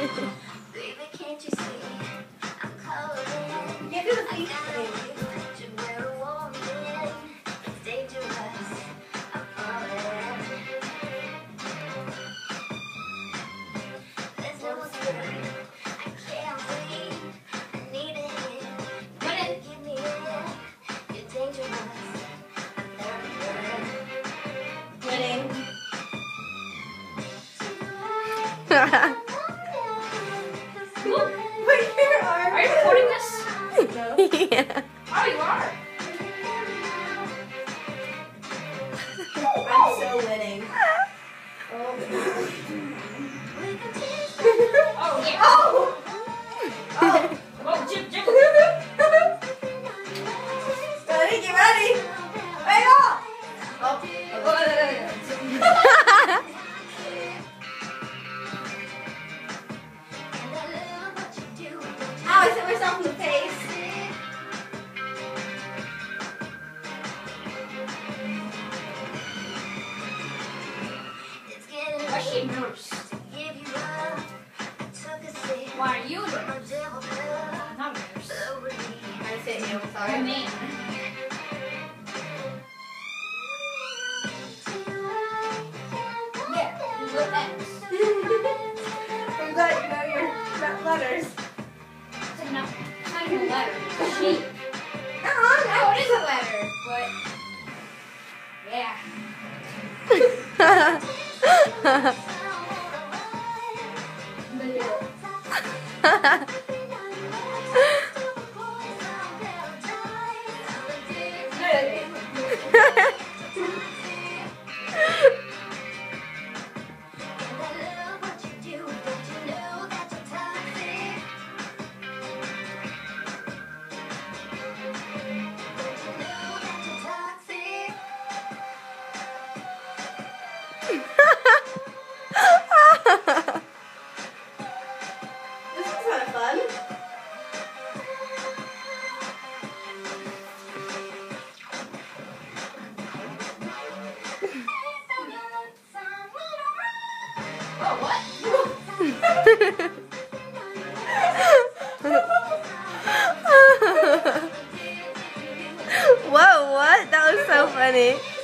can't you see? I'm calling. Get to the feet. It's dangerous. I'm falling. There's no escape. I can't breathe. I need it. Give me it. You're dangerous. I'm nervous. Winning. Wait, your arm. Are you recording this? No. Oh, Yeah. you are. I'm so winning. Oh. Oh, yeah. Oh! Oh, Jim. Ready? Get ready. Right off. Oh. Ow, I hit myself in the face. Why is she a nurse? Why are you a nurse? Not a nurse. I just hit you. A Sorry. man. Yeah, you look X. I'm glad you know your letters. It's like not even a letter. It's a sheep. No, it is a letter. But, yeah. This was kind of fun. Oh, what? Whoa, what? That was so funny.